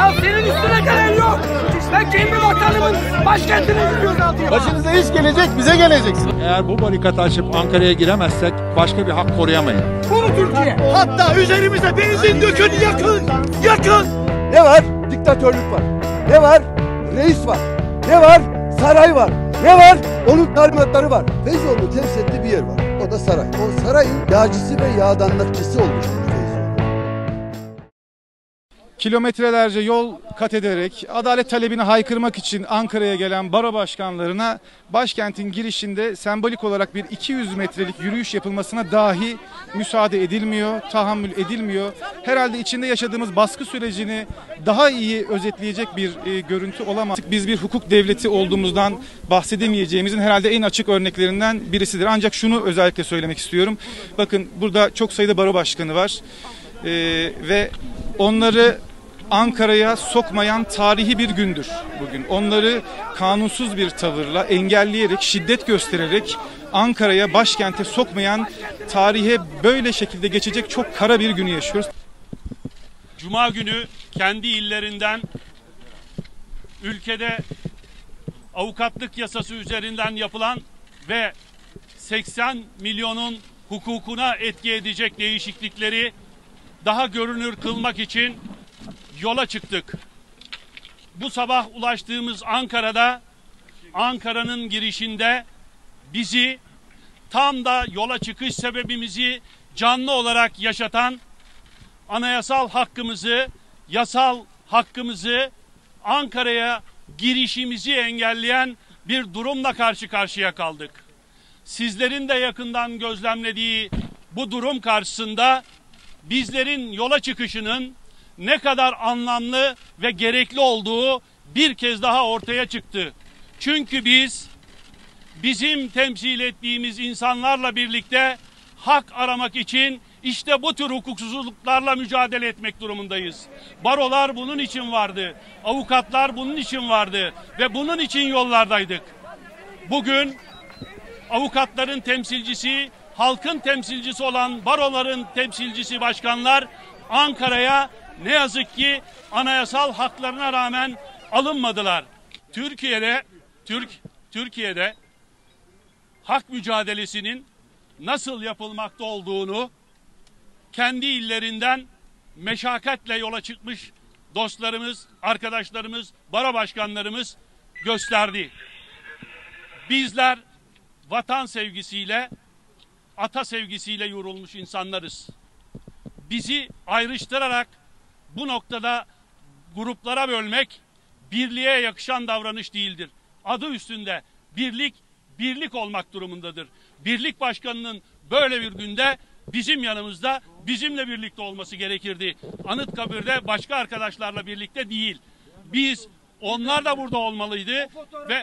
Ya senin üstüne gelen yok. Ben kendi vatanımın başkentine gidiyorum. Başınıza iş gelecek, bize geleceksin. Eğer bu barikatı açıp Ankara'ya giremezsek başka bir hak koruyamayız. Bu mu Türkiye? Hatta üzerimize benzin dökün, yakın, yakın. Ne var? Diktatörlük var. Ne var? Reis var. Ne var? Saray var. Ne var? Onun talimatları var. Feyzoğlu'nun temsil ettiği bir yer var. O da saray. O sarayın yağcısı ve yağdanlıkçısı olmuştur Feyzoğlu. Kilometrelerce yol kat ederek adalet talebini haykırmak için Ankara'ya gelen baro başkanlarına başkentin girişinde sembolik olarak bir 200 metrelik yürüyüş yapılmasına dahi müsaade edilmiyor, tahammül edilmiyor. Herhalde içinde yaşadığımız baskı sürecini daha iyi özetleyecek bir görüntü olamaz. Biz bir hukuk devleti olduğumuzdan bahsedemeyeceğimizin herhalde en açık örneklerinden birisidir. Ancak şunu özellikle söylemek istiyorum. Bakın burada çok sayıda baro başkanı var ve onları Ankara'ya sokmayan tarihi bir gündür bugün. Onları kanunsuz bir tavırla engelleyerek, şiddet göstererek Ankara'ya, başkente sokmayan, tarihe böyle şekilde geçecek çok kara bir günü yaşıyoruz. Cuma günü kendi illerinden ülkede avukatlık yasası üzerinden yapılan ve 80 milyonun hukukuna etki edecek değişiklikleri daha görünür kılmak için yola çıktık. Bu sabah ulaştığımız Ankara'da, Ankara'nın girişinde bizi tam da yola çıkış sebebimizi canlı olarak yaşatan, anayasal hakkımızı, yasal hakkımızı, Ankara'ya girişimizi engelleyen bir durumla karşı karşıya kaldık. Sizlerin de yakından gözlemlediği bu durum karşısında bizlerin yola çıkışının ne kadar anlamlı ve gerekli olduğu bir kez daha ortaya çıktı. Çünkü bizim temsil ettiğimiz insanlarla birlikte hak aramak için işte bu tür hukuksuzluklarla mücadele etmek durumundayız. Barolar bunun için vardı, avukatlar bunun için vardı ve bunun için yollardaydık. Bugün avukatların temsilcisi, halkın temsilcisi olan baroların temsilcisi başkanlar Ankara'ya ne yazık ki anayasal haklarına rağmen alınmadılar. Türkiye'de hak mücadelesinin nasıl yapılmakta olduğunu kendi illerinden meşakkatle yola çıkmış dostlarımız, arkadaşlarımız, baro başkanlarımız gösterdi. Bizler vatan sevgisiyle, ata sevgisiyle yorulmuş insanlarız. Bizi ayrıştırarak bu noktada gruplara bölmek birliğe yakışan davranış değildir. Adı üstünde birlik olmak durumundadır. Birlik başkanının böyle bir günde bizim yanımızda bizimle birlikte olması gerekirdi. Anıtkabir'de başka arkadaşlarla birlikte değil. Onlar da burada olmalıydı ve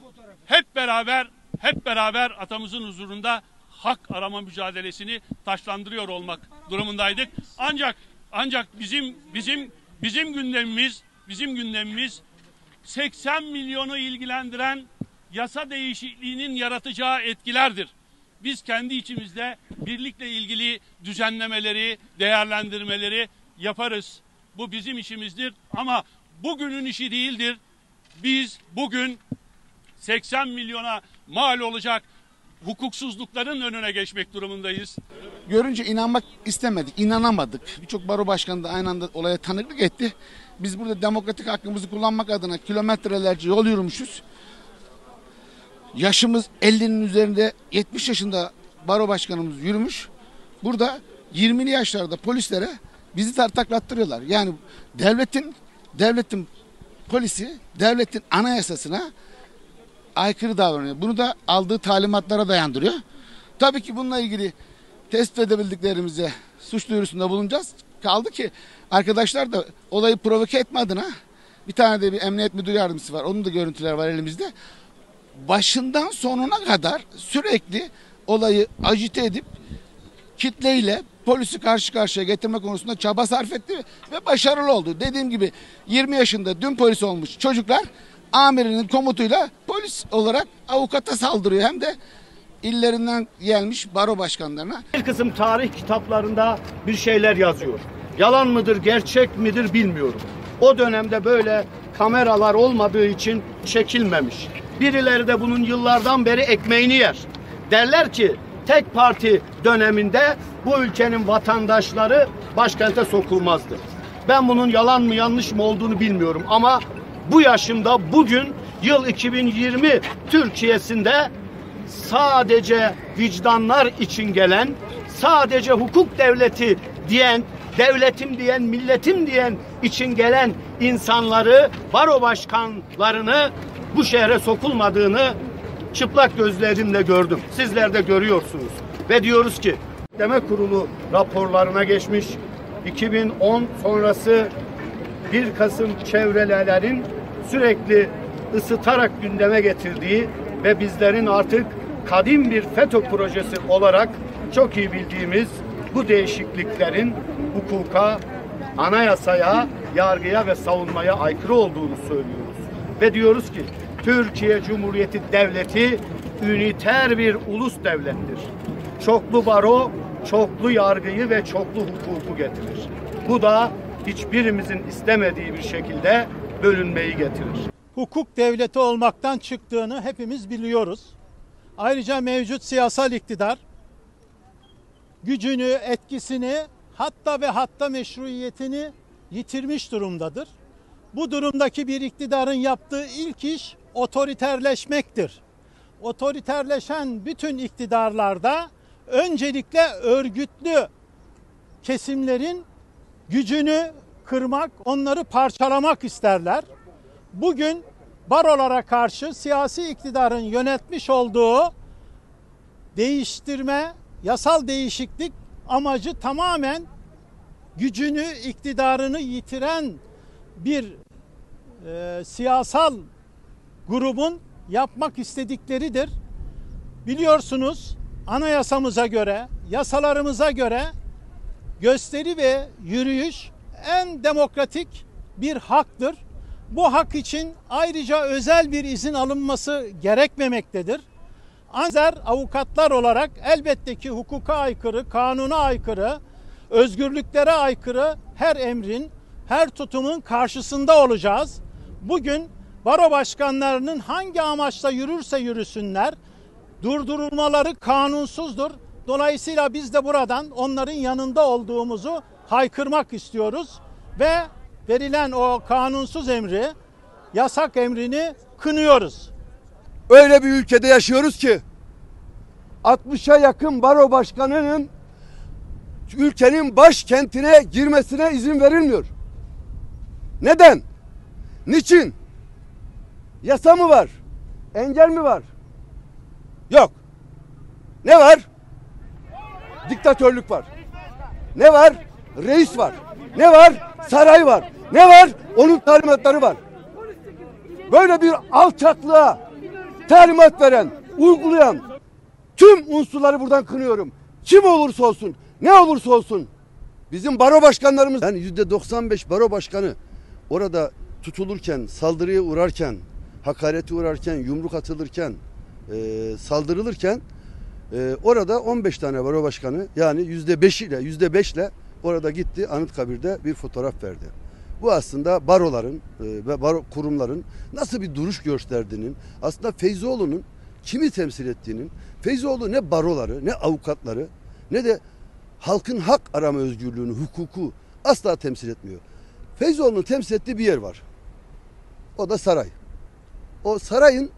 hep beraber atamızın huzurunda hak arama mücadelesini taşlandırıyor olmak durumundaydık. Ancak bizim gündemimiz 80 milyonu ilgilendiren yasa değişikliğinin yaratacağı etkilerdir. Biz kendi içimizde birlikle ilgili düzenlemeleri, değerlendirmeleri yaparız. Bu bizim işimizdir ama bugünün işi değildir. Biz bugün 80 milyona mal olacak hukuksuzlukların önüne geçmek durumundayız. Görünce inanmak istemedik, inanamadık. Birçok baro başkanı da aynı anda olaya tanıklık etti. Biz burada demokratik hakkımızı kullanmak adına kilometrelerce yol yürümüşüz. Yaşımız 50'nin üzerinde, 70 yaşında baro başkanımız yürümüş. Burada 20'li yaşlarda polislere bizi tartaklattırıyorlar. Yani devletin polisi, devletin anayasasına aykırı davranıyor. Bunu da aldığı talimatlara dayandırıyor. Tabii ki bununla ilgili tespit edebildiklerimize suç duyurusunda bulunacağız. Kaldı ki arkadaşlar da olayı provoke etme adına bir tane de bir emniyet müdür yardımcısı var. Onun da görüntüler var elimizde. Başından sonuna kadar sürekli olayı agite edip kitleyle polisi karşı karşıya getirme konusunda çaba sarf etti ve başarılı oldu. Dediğim gibi 20 yaşında dün polis olmuş çocuklar amirinin komutuyla polis olarak avukata saldırıyor. Hem de illerinden gelmiş baro başkanlarına. Bir kısım tarih kitaplarında bir şeyler yazıyor. Yalan mıdır, gerçek midir bilmiyorum. O dönemde böyle kameralar olmadığı için çekilmemiş. Birileri de bunun yıllardan beri ekmeğini yer. Derler ki tek parti döneminde bu ülkenin vatandaşları başkente sokulmazdı. Ben bunun yalan mı yanlış mı olduğunu bilmiyorum ama bu yaşımda bugün yıl 2020 Türkiye'sinde sadece vicdanlar için gelen, sadece hukuk devleti diyen, devletim diyen, milletim diyen için gelen insanları, baro başkanlarını bu şehre sokulmadığını çıplak gözlerimle gördüm. Sizler de görüyorsunuz. Ve diyoruz ki Denetleme Kurulu raporlarına geçmiş, 2010 sonrası 1 Kasım çevrelerin sürekli ısıtarak gündeme getirdiği ve bizlerin artık kadim bir FETÖ projesi olarak çok iyi bildiğimiz bu değişikliklerin hukuka, anayasaya, yargıya ve savunmaya aykırı olduğunu söylüyoruz. Ve diyoruz ki Türkiye Cumhuriyeti Devleti üniter bir ulus devlettir. Çoklu baro, çoklu yargıyı ve çoklu hukuku getirir. Bu da hiçbirimizin istemediği bir şekilde bölünmeyi getirir. Hukuk devleti olmaktan çıktığını hepimiz biliyoruz. Ayrıca mevcut siyasal iktidar gücünü, etkisini, hatta meşruiyetini yitirmiş durumdadır. Bu durumdaki bir iktidarın yaptığı ilk iş otoriterleşmektir. Otoriterleşen bütün iktidarlarda öncelikle örgütlü kesimlerin gücünü kırmak, onları parçalamak isterler. Bugün barolara karşı siyasi iktidarın yönetmiş olduğu değiştirme, yasal değişiklik amacı tamamen gücünü, iktidarını yitiren bir siyasal grubun yapmak istedikleridir. Biliyorsunuz anayasamıza göre, yasalarımıza göre gösteri ve yürüyüş en demokratik bir haktır. Bu hak için ayrıca özel bir izin alınması gerekmemektedir. Ancak avukatlar olarak elbette ki hukuka aykırı, kanuna aykırı, özgürlüklere aykırı her emrin, her tutumun karşısında olacağız. Bugün baro başkanlarının hangi amaçla yürürse yürüsünler, durdurulmaları kanunsuzdur. Dolayısıyla biz de buradan onların yanında olduğumuzu haykırmak istiyoruz ve verilen o kanunsuz emri, yasak emrini kınıyoruz. Öyle bir ülkede yaşıyoruz ki 60'a yakın baro başkanının ülkenin başkentine girmesine izin verilmiyor. Neden? Niçin? Yasa mı var? Engel mi var? Yok. Ne var? Diktatörlük var. Ne var? Reis var. Ne var? Saray var. Ne var? Onun talimatları var. Böyle bir alçaklığa talimat veren, uygulayan tüm unsurları buradan kınıyorum. Kim olursa olsun, ne olursa olsun. Bizim baro başkanlarımız, yani %95 baro başkanı orada tutulurken, saldırıya uğrarken, hakarete uğrarken, yumruk atılırken, saldırılırken orada 15 tane baro başkanı, yani %5'le orada gitti Anıtkabir'de bir fotoğraf verdi. Bu aslında baroların ve baro kurumların nasıl bir duruş gösterdiğinin, aslında Feyzoğlu'nun kimi temsil ettiğinin, Feyzoğlu ne baroları, ne avukatları, ne de halkın hak arama özgürlüğünü, hukuku asla temsil etmiyor. Feyzoğlu'nun temsil ettiği bir yer var. O da saray. O sarayın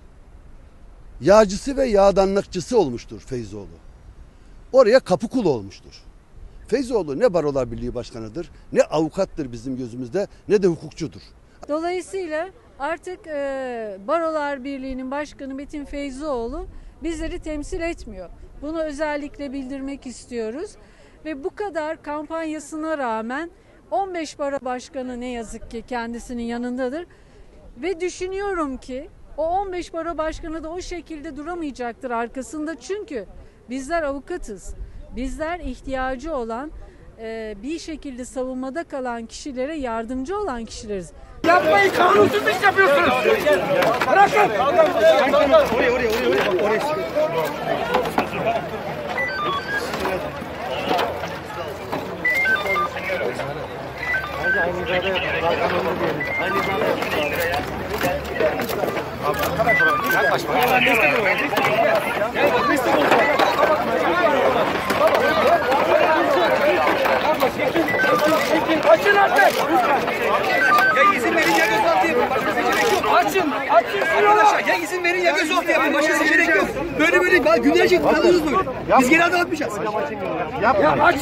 yağcısı ve yağdanlıkçısı olmuştur Feyzoğlu. Oraya kapı kulu olmuştur. Feyzoğlu ne Barolar Birliği Başkanı'dır, ne avukattır bizim gözümüzde, ne de hukukçudur. Dolayısıyla artık Barolar Birliği'nin başkanı Metin Feyzoğlu bizleri temsil etmiyor. Bunu özellikle bildirmek istiyoruz. Ve bu kadar kampanyasına rağmen 15 baro başkanı ne yazık ki kendisinin yanındadır. Ve düşünüyorum ki o 15 baro başkanı da o şekilde duramayacaktır arkasında. Çünkü bizler avukatız. Bizler ihtiyacı olan, bir şekilde savunmada kalan kişilere yardımcı olan kişileriz. Yapmayın, kanunsuzluk yapıyorsunuz. Bırakın. Oraya. Açın artık. Ya izin verin ya gözaltı yapın. Başka seçenek yok. Açın. Arkadaşlar ya izin verin ya gözaltı yapın. Başka seçenek yok. Böyle günlerce kalıyoruz böyle. Biz geri adım atmayacağız.